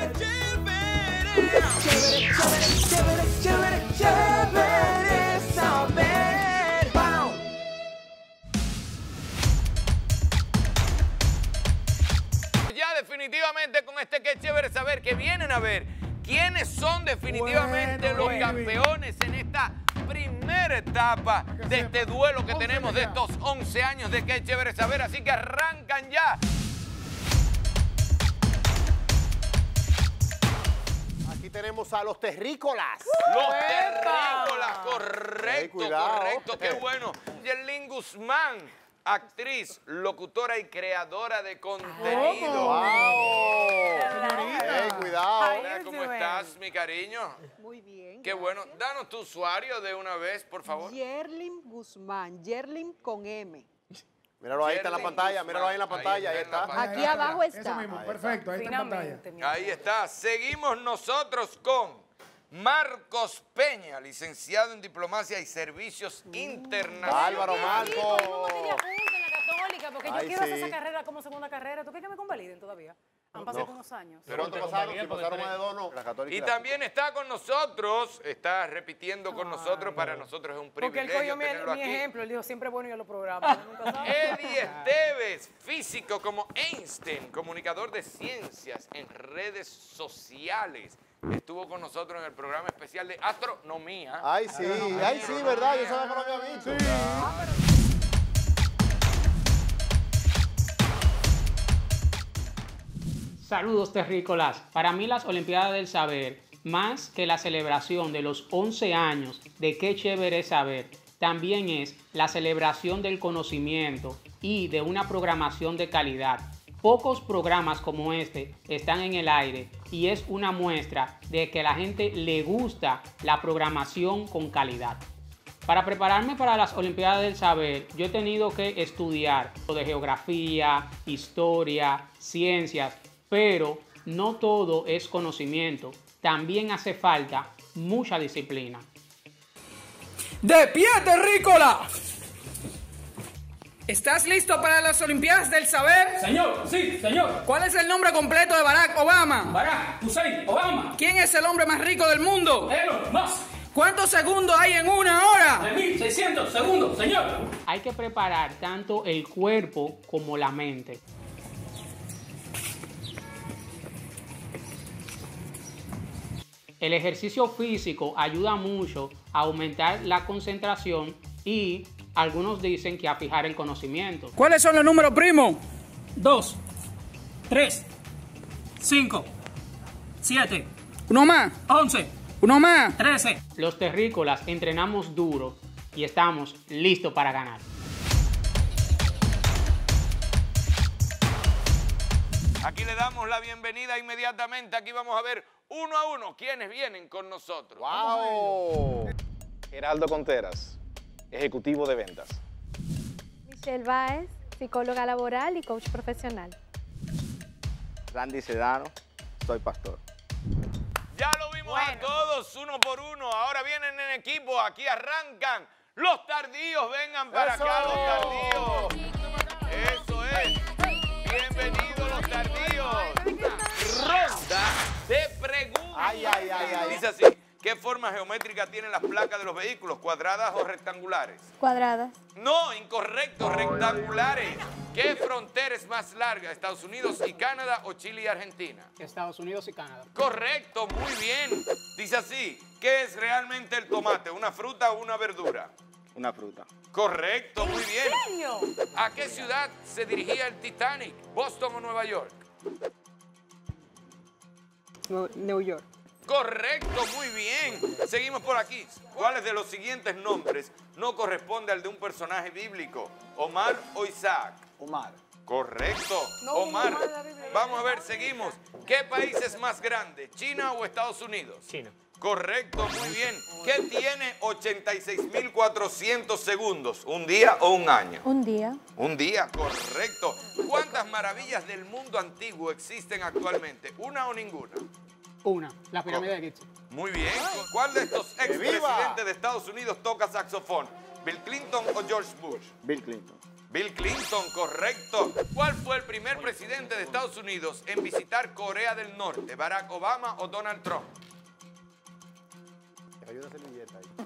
Chévere saber. ¡Pam! Ya definitivamente con este que es chévere saber que vienen a ver quiénes son definitivamente los campeones en esta primera etapa de este duelo que tenemos de estos 11 años de que es chévere saber. Así que arrancan ya. Aquí tenemos a los terrícolas. Los terrícolas, correcto, cuidado. correcto, qué bueno. Yerlin Guzmán, actriz, locutora y creadora de contenido. ¡Wow! Cuidado. Hola, ¿cómo estás, mi cariño? Muy bien. Qué bueno. Danos tu usuario de una vez, por favor. Yerlin Guzmán, Yerlin con M. Míralo ahí, está en la Yerlin pantalla, míralo ahí en la Guzmán, pantalla, ahí ahí está en la está. Aquí abajo Eso está. mismo, perfecto, ahí está en pantalla. Ahí está. Seguimos nosotros con Marcos Peña, licenciado en Diplomacia y Servicios Internacionales. Bárbaro, Marco. en la Católica, porque Ay, yo quiero hacer sí. esa carrera como segunda carrera. ¿Tú crees que me convaliden todavía? Han pasado unos años. ¿Cuánto pasaron? Si pasaron más de dos, no. La católica. Y también está con nosotros, está repitiendo con nosotros, para nosotros es un Porque él privilegio cogió mi tenerlo aquí. ejemplo, él dijo siempre bueno y a los programas. Uno nunca sabe. Eddie Esteves, físico como Einstein, comunicador de ciencias en redes sociales. Estuvo con nosotros en el programa especial de astronomía. Ay, sí, verdad, yo sabía que lo había visto. Saludos terrícolas. Para mí las Olimpiadas del Saber, más que la celebración de los 11 años de Qué Chévere Saber, también es la celebración del conocimiento y de una programación de calidad. Pocos programas como este están en el aire y es una muestra de que a la gente le gusta la programación con calidad. Para prepararme para las Olimpiadas del Saber, yo he tenido que estudiar de geografía, historia, ciencias, pero no todo es conocimiento. También hace falta mucha disciplina. ¡De pie, terrícola! ¿Estás listo para las Olimpiadas del Saber? Señor, sí, señor. ¿Cuál es el nombre completo de Barack Obama? Barack Hussein Obama. ¿Quién es el hombre más rico del mundo? Elon Musk. ¿Cuántos segundos hay en una hora? 1600 segundos, señor. Hay que preparar tanto el cuerpo como la mente. El ejercicio físico ayuda mucho a aumentar la concentración y algunos dicen que a fijar el conocimiento. ¿Cuáles son los números primos? 2, 3, 5, 7, Uno más, 11, uno más. 13. Los terrícolas entrenamos duro y estamos listos para ganar. Aquí le damos la bienvenida inmediatamente. Aquí vamos a ver uno a uno quiénes vienen con nosotros. ¡Wow! Geraldo Conteras, ejecutivo de ventas. Michelle Báez, psicóloga laboral y coach profesional. Randy Sedano, soy pastor. Ya lo vimos a todos, uno por uno. Ahora vienen en equipo. Aquí arrancan los tardíos. Vengan para acá los tardíos. Eso es. Bienvenidos los tardíos. Ronda de preguntas. Dice así. ¿Qué forma geométrica tienen las placas de los vehículos? ¿Cuadradas o rectangulares? Cuadradas. No, incorrecto, rectangulares. ¿Qué frontera es más larga? ¿Estados Unidos y Canadá o Chile y Argentina? Estados Unidos y Canadá. Correcto, muy bien. Dice así, ¿qué es realmente el tomate? ¿Una fruta o una verdura? Una fruta. Correcto, muy bien. ¿A qué ciudad se dirigía el Titanic? ¿Boston o Nueva York? New York. Correcto, muy bien. Seguimos por aquí. ¿Cuáles de los siguientes nombres no corresponde al de un personaje bíblico? ¿Omar o Isaac? Omar. Correcto, Omar. Vamos a ver, seguimos. ¿Qué país es más grande, China o Estados Unidos? China. Correcto, muy bien. ¿Qué tiene 86.400 segundos? ¿Un día o un año? Un día. Un día, correcto. ¿Cuántas maravillas del mundo antiguo existen actualmente? ¿Una o ninguna? Una, la pirámide de Giza. Muy bien. ¿Cuál de estos expresidentes de Estados Unidos toca saxofón? ¿Bill Clinton o George Bush? Bill Clinton. Bill Clinton, correcto. ¿Cuál fue el primer presidente de Estados Unidos en visitar Corea del Norte? ¿Barack Obama o Donald Trump? Hay una servilleta ahí.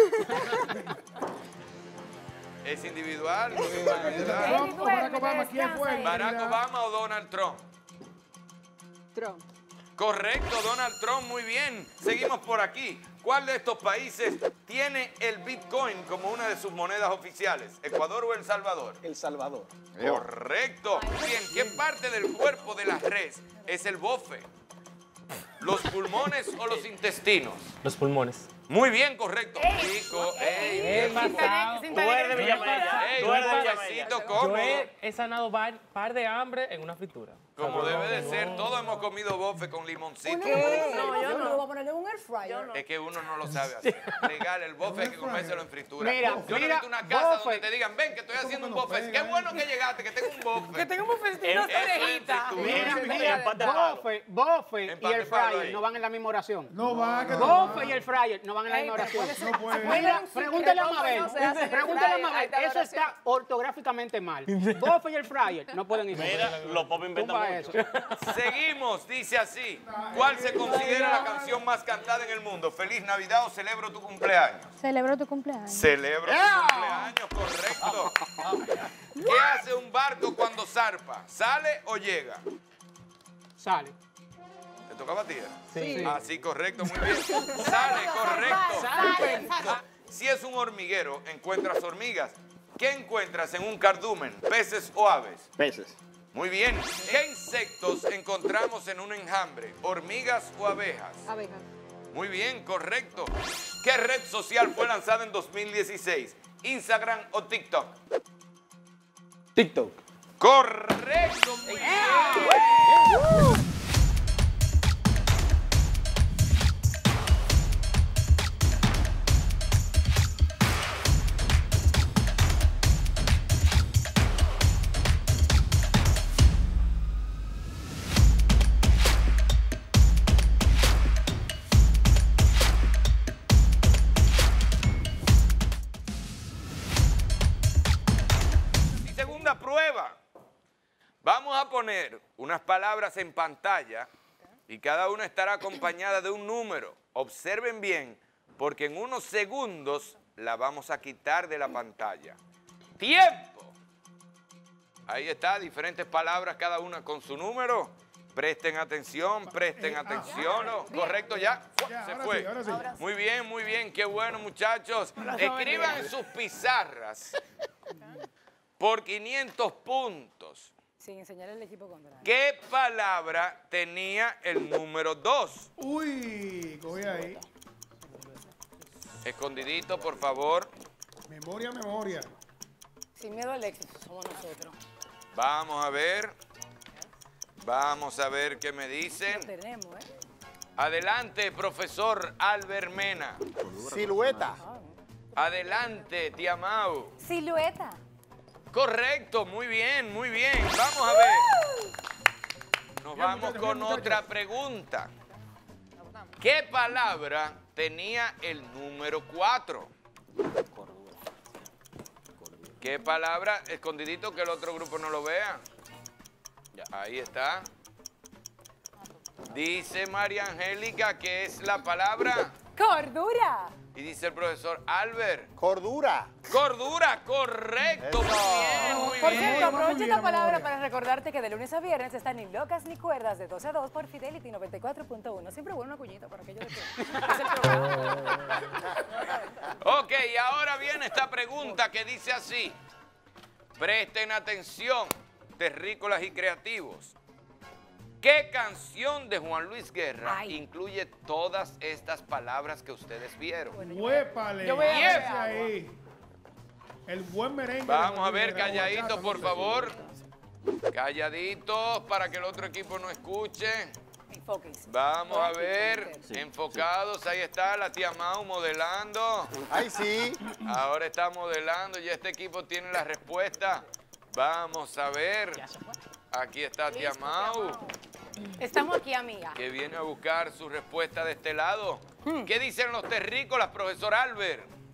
¿Es individual? Trump o Barack Obama, ¿quién fue? ¿Barack Obama o Donald Trump? Trump. Correcto, Donald Trump, muy bien. Seguimos por aquí. ¿Cuál de estos países tiene el Bitcoin como una de sus monedas oficiales? ¿Ecuador o El Salvador? El Salvador. Correcto. Bien, ¿qué parte del cuerpo de la res es el bofe? ¿Los pulmones o los intestinos? Los pulmones. Muy bien, correcto. Chico, Sin tener que un bofecito, cómodo. Yo he sanado par de hambre en una fritura. Como debe de ser, todos hemos comido bofe con limoncito. No, yo no. Voy a ponerle un air fryer. Es que uno no lo sabe hacer. Legal, el bofe hay que comérselo en fritura. Mira, yo mira, necesito una casa bofe. donde te digan, ven, que estoy haciendo un bofe. Qué bueno que llegaste, que tengo un bofe. Que tengo un bofecito, una orejita. Bofe y Empate el palo fryer ahí. no van en la misma oración. No va, que Bofe y el fryer no van en la misma oración. No puede. Mira, pregúntale a Mabel. No se hace Pregúntale a fryer, Mabel. ahí está la Eso está ortográficamente mal. Bofe y el fryer no pueden ir. Mira, los pop inventan Tumba mucho. eso. Seguimos, dice así. ¿Cuál se considera la canción más cantada en el mundo? ¿Feliz Navidad o Celebro tu cumpleaños? Celebro tu cumpleaños. Celebro tu cumpleaños, correcto. ¿Qué hace un barco cuando zarpa? ¿Sale o llega? Sale. ¿Te tocaba a ti? Sí. Ah, sí, correcto, muy bien. Sale, correcto. Si es un hormiguero, encuentras hormigas. ¿Qué encuentras en un cardumen? ¿Peces o aves? Peces. Muy bien. ¿Qué insectos encontramos en un enjambre? ¿Hormigas o abejas? Abejas. Muy bien, correcto. ¿Qué red social fue lanzada en 2016? ¿Instagram o TikTok? TikTok. Correcto, muy bien. Y segunda prueba. Vamos a poner unas palabras en pantalla y cada una estará acompañada de un número. Observen bien, porque en unos segundos la vamos a quitar de la pantalla. ¡Tiempo! Ahí está, diferentes palabras, cada una con su número. Presten atención, presten atención. ¿Correcto ya? Ya, Se ahora fue. sí, ahora sí. Muy bien, qué bueno, muchachos. Escriban en sus pizarras por 500 puntos. Sin enseñar el equipo contrario. ¿Qué palabra tenía el número 2? Uy, cogí ahí. Escondidito, por favor. Memoria. Sin miedo al éxito, somos nosotros. Vamos a ver. Vamos a ver qué me dicen. Lo tenemos, ¿eh? Adelante, profesor Albert Mena. Silueta. Adelante, tía Mau. Silueta. Correcto, muy bien, muy bien. Vamos a ver. Nos Bien, vamos muchachos, con bien, muchachos. otra pregunta. ¿Qué palabra tenía el número 4? ¿Qué palabra? Escondidito, que el otro grupo no lo vea. Ahí está. Dice María Angélica que es la palabra. ¡Cordura! Y dice el profesor Albert. Cordura. Cordura, correcto. Muy bien, muy Por bien. cierto, aprovecho esta bien, palabra memoria. para recordarte que de lunes a viernes están Ni Locas Ni Cuerdas de 12 a 2 por Fidelity 94.1. Siempre bueno una cuñita para aquello de que es el programa. Ok, y ahora viene esta pregunta que dice así. Presten atención, terrícolas y creativos. ¿Qué canción de Juan Luis Guerra Ay. incluye todas estas palabras que ustedes vieron? Huépale. yo voy a ver ese ahí. El buen merengue. Vamos a ver, de la calladitos, bachata, por no sé. favor. Calladitos para que el otro equipo no escuche. Enfóquense. Vamos a ver, enfocados, ahí está la tía Mau modelando. Ay, sí. Ahora está modelando, ya este equipo tiene la respuesta. Vamos a ver. Aquí está tía Mau, Estamos aquí, amiga. que viene a buscar su respuesta de este lado. ¿Qué dicen los terrícolas, profesor Albert?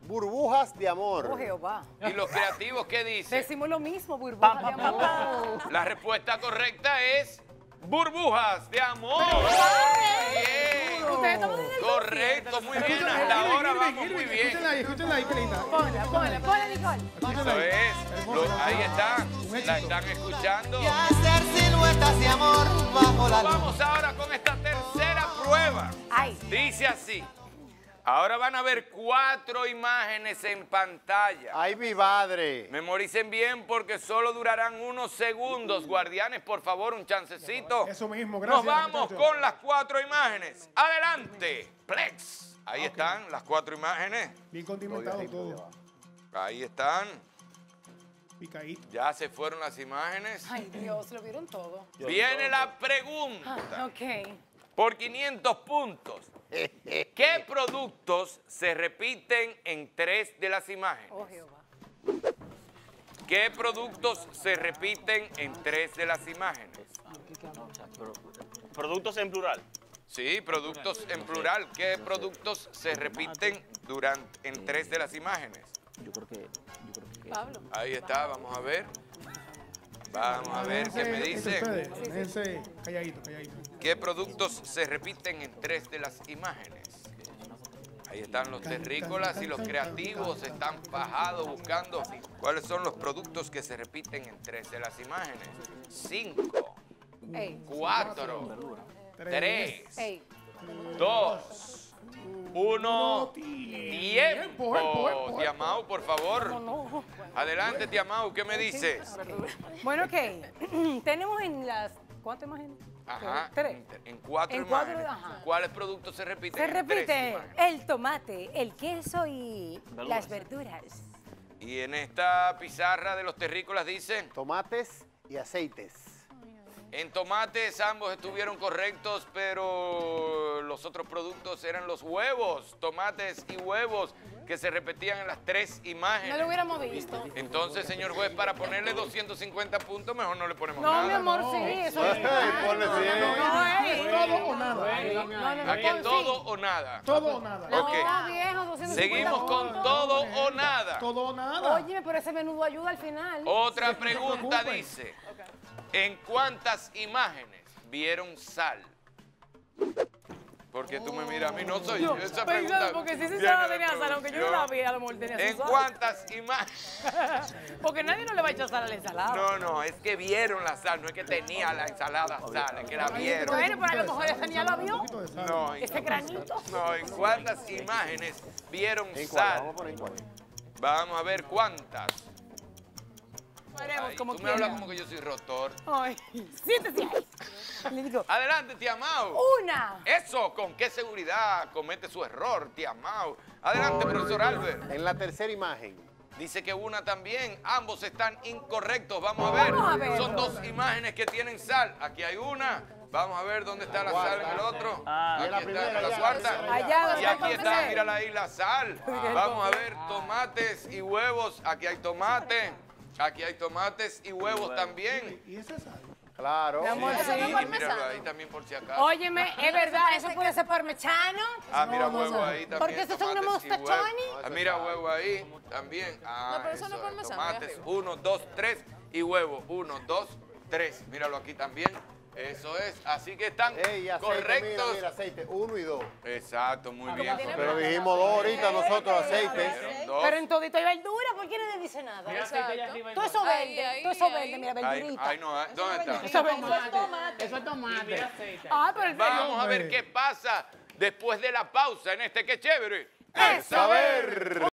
Burbujas de amor. Oh, Jehová. ¿Y los creativos qué dicen? Decimos lo mismo, burbujas de amor. La respuesta correcta es burbujas de amor. Bien. Ustedes estamos en el Correcto, muy bien. Hasta ahora vamos muy bien. Escúchenla ahí, qué linda. Ponla, Nicole. Eso es. Ahí está. La están escuchando. Hacer siluetas de amor bajo la luz. Vamos ahora con esta tercera prueba. Ay. Dice así. Ahora van a ver 4 imágenes en pantalla. Ay, mi madre. Memoricen bien porque solo durarán unos segundos. Guardianes, por favor, un chancecito. Eso mismo, gracias. Nos vamos muchachos. con las 4 imágenes. Adelante, Plex. Ahí están las 4 imágenes. Bien condimentado todo. Ahí están. Picadito. Ya se fueron las imágenes. Ay, Dios, lo vieron todo. Viene la pregunta. Ok. Por 500 puntos. ¿Qué productos se repiten en 3 de las imágenes? Oh, Jehová. ¿Qué productos se repiten en 3 de las imágenes? Productos en plural. Sí, productos en plural. ¿Qué productos se repiten en 3 de las imágenes? Pablo. Ahí está, vamos a ver. Vamos a ver qué me dice. Déjense calladito, calladito. ¿Qué productos se repiten en 3 de las imágenes? Ahí están los terrícolas y los creativos, están fajados buscando cuáles son los productos que se repiten en 3 de las imágenes. 5, 4, 3, Ey. 2, 1, tiempo. Tiamau, por favor. Adelante, Tiamau, ¿qué me dices? Bueno, ok. Tenemos en las... ¿Cuántas imágenes? Ajá, 3. en 4 En cuatro, imágenes. ajá. ¿Cuáles productos se repiten Se en 3 repite imágenes? el tomate, el queso y las verduras. Y en esta pizarra de los terrícolas dicen, Tomates y aceites. en tomates ambos estuvieron correctos, pero los otros productos eran los huevos, tomates y huevos, que se repetían en las 3 imágenes. No lo hubiéramos visto. Entonces, señor juez, para ponerle 250 puntos, mejor no le ponemos No, nada. mi amor, sí, eso es. Ponle 100. Todo o nada. Aquí es todo o nada. Todo o nada. No, Ok. viejo, 250 Seguimos con puntos. todo o nada. Todo o nada. Óyeme, pero ese menudo ayuda al final. Otra pregunta dice, ¿en cuántas imágenes vieron sal? Porque tú me miras a mí, no soy yo. Esa pregunta Porque si se viene sabe de tenía sal, aunque yo no la vi, a lo mejor tenía ¿En su sal. cuántas imágenes? Porque nadie no le va a echar sal a la ensalada. No, es que vieron la sal, no es que tenía la ensalada sal, es que la vieron. Bueno, pero a lo mejor esa niña la vio. No, Ese granito. no, ¿en cuántas imágenes vieron ¿En cuál? sal? Vamos a poner en cuál. Vamos a ver cuántas. Veremos Ay, como tú me hablas quiera. como que yo soy rotor. Ay, siéntese ahí. Le digo, Adelante, tía Mau. una. Eso, ¿con qué seguridad comete su error, tía Mau? Adelante, profesor Albert. En la tercera imagen. Dice que una también. Ambos están incorrectos. Vamos a ver. Vamos a ver. Son 2 imágenes que tienen sal. Aquí hay una. Vamos a ver dónde está la sal en el otro. Aquí la está, primera, en la allá, cuarta. allá, Y allá, aquí está, allá. mírala ahí, la sal. Vamos a ver tomates y huevos. Aquí hay tomate. Aquí hay tomates y huevos también. ¿Y esa sal? Claro. Mi amor, sí. Y míralo ahí también por si acaso. Óyeme, es verdad, eso puede ser parmesano. Ah, mira, huevo ahí también. Porque esos son unos tomates y huevos. mostachones. Ah, mira, huevo ahí también. Ah, pero eso no es es, parmesano, tomates, ahí arriba. 1, 2, 3 y huevo. 1, 2, 3. Míralo aquí también. Eso es. Así que están Ey, aceite, correctos. Mira, aceite, 1 y 2. Exacto, muy bien. Pero dijimos 2 ahorita nosotros, aceite. Fueron 2. Pero en todito hay verdura, ¿por qué no le dice nada? Todo eso verde, todo eso verde, mira, verdurita. Ahí no hay. ¿Dónde está? Eso es verdura. Eso es tomate. Ah, pero el Vamos a ver qué pasa después de la pausa en este Que Chévere. ¡El saber!